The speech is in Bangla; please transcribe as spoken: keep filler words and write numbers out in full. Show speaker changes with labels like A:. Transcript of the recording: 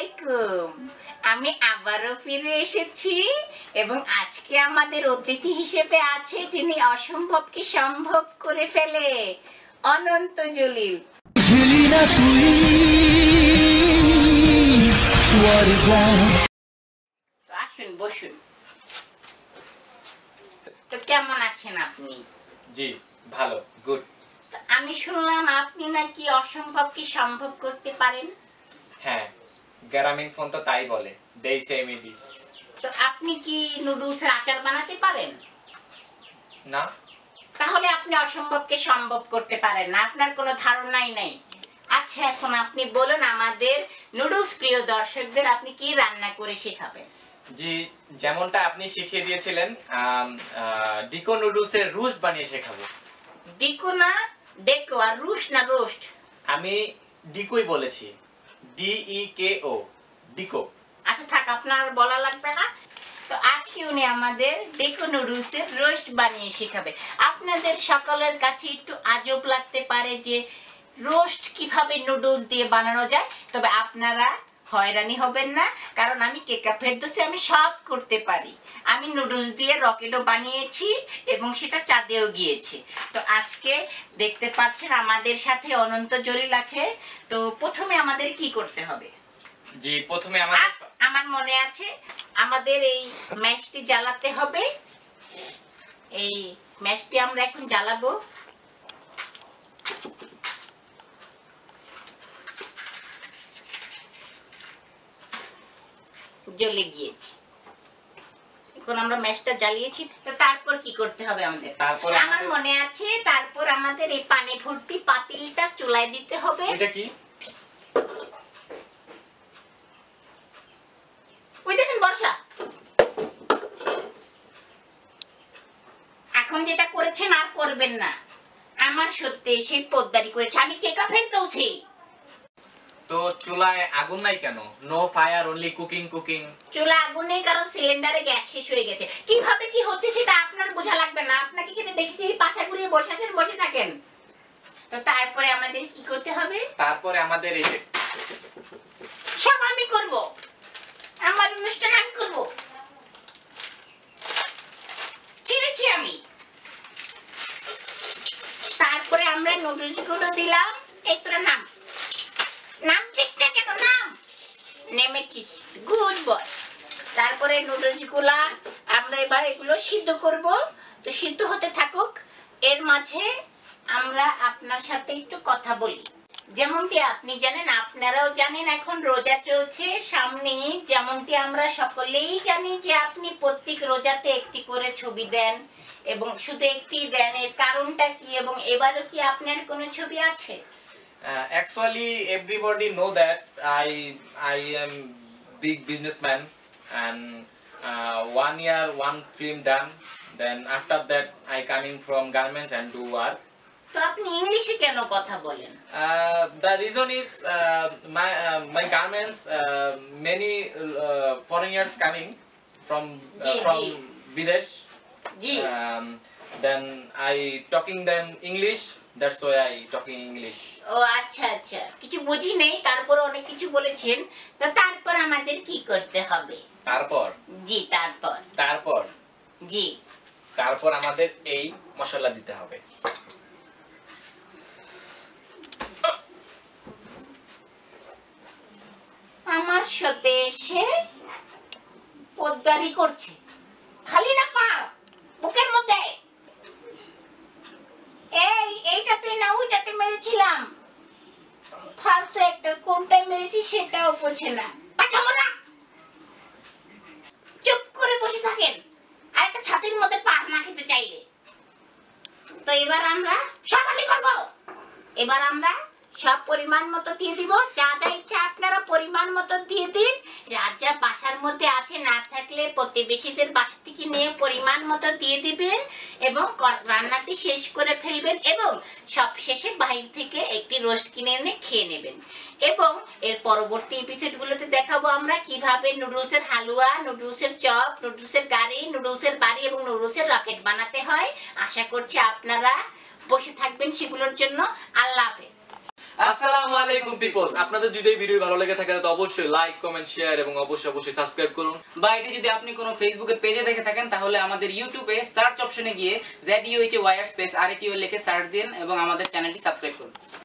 A: আলাইকুম। আমি আবারও ফিরে এসেছি এবং আজকে আমাদের অতিথি হিসেবে আছে যিনি অসম্ভবকে সম্ভব করে ফেলে, অনন্ত জলিল। আসুন বসুন। তো কেমন আছেন আপনি?
B: জি ভালো, গুড।
A: আমি শুনলাম আপনি নাকি অসম্ভবকে সম্ভব করতে পারেন।
B: হ্যাঁ, গ্রামীণ ফোন তো তাই বলে, they say me this।
A: তো আপনি কি নুডলসের আচার বানাতে পারেন?
B: না।
A: তাহলে আপনি অসম্ভবকে সম্ভব করতে পারেন না, আপনার কোনো ধারণাই নাই। আচ্ছা, এখন আপনি বলুন আমাদের নুডলস প্রিয় দর্শকদের আপনি কি রান্না করে শেখাবেন?
B: জি, যেমনটা আপনি শিখিয়ে দিয়েছিলেন, ডিকো নুডলসের রোস্ট বানিয়ে শেখাবো।
A: ডিকো না ডেকো, আর রোস্ট না রোস্ট?
B: আমি ডিকোই বলেছি, ডি ই কে ও, ডিকো।
A: আচ্ছা থাক, আপনার বলা লাগবে না। তো আজকে উনি আমাদের ডেকো নুডলসের রোস্ট বানিয়ে শেখাবে। আপনাদের সকলের কাছে একটু আজব লাগতে পারে যে রোস্ট কিভাবে নুডলস দিয়ে বানানো যায়, তবে আপনারা হয়রানি হবেন না, কারণ আমি কেকা ফেরদৌসি আমি সব করতে পারি। আমি নুডলস দিয়ে রকেটও বানিয়েছি এবং সেটা চাঁদেও গিয়েছি। তো আজকে দেখতে পাচ্ছেন আমাদের সাথে অনন্ত জলিল আছে। তো প্রথমে আমাদের কি করতে হবে?
B: জি, প্রথমে আমাদের
A: আমার মনে আছে আমাদের এই ম্যাশটি জ্বালাতে হবে। এই ম্যাশটি আমরা এখন জ্বালাবো। জ্বলে গিয়েছে। এখন আমরা ম্যাশটা জ্বালিয়েছি। তো তারপর কি করতে হবে আমাদের?
B: তারপর
A: আমার মনে আছে তারপর আমাদের এই পানি ভর্তি পাতিলটা চুলায় দিতে হবে।
B: এটা কি?
A: ওই দেখেন বর্ষা। এখন যেটা করেছেন আর করবেন না। আমার সত্যি সেই পদ্দারি করেছে। আমি কেকা ফেরদৌসি।
B: তো চুলায় আগুন নাই কেন? No fire, only cooking cooking.
A: চুলা আগুন নেই কারণ সিলিন্ডারে গ্যাস শেষ হয়ে গেছে। কিভাবে কি হচ্ছে সেটা আপনার বোঝা লাগবে না। আপনাকে কিন্তু দেখছি পাছা ঘুরিয়ে বসে আছেন, বসে থাকেন। তো তারপরে আমাদের কি করতে হবে?
B: তারপরে আমাদের এই যে
A: সব আমি করব, আমার অনুষ্ঠান আমি করব। ছিঁড়েছি আমি। তারপরে আমরা নুডলস গুলো দিলাম। এই তোরা নাম নামছিস না কেন? নাম। নেমেছিস, গুড বয়। তারপরে নুডলস গুলা আমরা এবার এগুলো সিদ্ধ করব। তো সিদ্ধ হতে থাকুক, এর মাঝে আমরা আপনার সাথে একটু কথা বলি। যেমনটি আপনি জানেন, আপনারাও জানেন এখন রোজা চলছে সামনে। যেমনটি আমরা সকলেই জানি যে আপনি প্রত্যেক রোজাতে একটি করে ছবি দেন এবং শুধু একটি দেন, এর কারণটা কি এবং এবারও কি আপনার কোনো ছবি আছে?
B: Uh, actually, everybody know that I I am big businessman, and uh, one year one film done. Then after that, I coming from garments and do work.
A: তো আপনি ইংলিশে কেন কথা বলেন?
B: Uh, the reason is uh, my uh, my garments. Uh, many uh, foreigners coming from uh,
A: Ji,
B: from
A: ji.
B: Videsh.
A: G.
B: Um, then I talking them English. That's why I talking English.
A: ও আচ্ছা আচ্ছা, কিছু বুঝি নেই, তারপর অনেক কিছু বলেছেন। তো তারপর আমাদের কি করতে হবে?
B: তারপর
A: জি তারপর
B: তারপর
A: জি
B: তারপর আমাদের এই মশলা দিতে হবে।
A: আমার সাথে এসে পদ্দারি করছে, খালি না পা বুকের মধ্যে। এই এইটাতে না ওইটাতে মেরেছিলাম, ফালতু একটা কোনটায় মেরেছি সেটাও বোঝে না। আচ্ছা মোনা চুপ করে বসে থাকেন, আর একটা ছাতির মধ্যে পার না খেতে চাইলে। তো এবার আমরা সব আমি করব। এবার আমরা সব পরিমাণ মতো দিয়ে দিব, যা যা ইচ্ছা আপনারা পরিমাণ মতো দিয়ে দিন। যা যা বাসার মধ্যে আছে, না থাকলে প্রতিবেশীদের বাসা থেকে নিয়ে পরিমাণ মতো দিয়ে দিবেন এবং রান্নাটি শেষ করে ফেলবেন এবং সব শেষে বাইরে থেকে একটি রোস্ট কিনে এনে খেয়ে নেবেন। এবং এর পরবর্তী এপিসোডগুলোতে দেখাবো আমরা কিভাবে নুডলসের হালুয়া, নুডলসের চপ, নুডলসের গাড়ি, নুডলসের বাড়ি এবং নুডলসের রকেট বানাতে হয়। আশা করছি আপনারা বসে থাকবেন সেগুলোর জন্য। আল্লাহ হাফেজ।
C: আসসালামু আলাইকুম পিপল। আপনাদের যদি এই ভিডিও ভালো লেগে থাকে তো অবশ্যই লাইক কমেন্ট শেয়ার এবং অবশ্যই অবশ্যই সাবস্ক্রাইব করুন।
D: বা এটি যদি আপনি কোনো ফেসবুকের পেজে দেখে থাকেন তাহলে আমাদের ইউটিউবে সার্চ অপশনে গিয়ে Z U H Y R space R T O লিখে সার্চ দিন এবং আমাদের চ্যানেলটি সাবস্ক্রাইব করুন।